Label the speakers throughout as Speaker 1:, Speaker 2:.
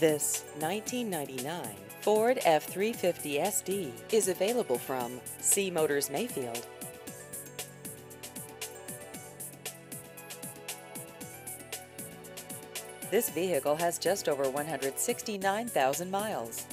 Speaker 1: This 1999 Ford F-350 SD is available from C Motors Mayfield. This vehicle has just over 169,000 miles.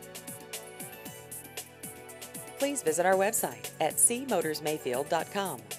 Speaker 1: Please visit our website at cmotorsmayfield.com.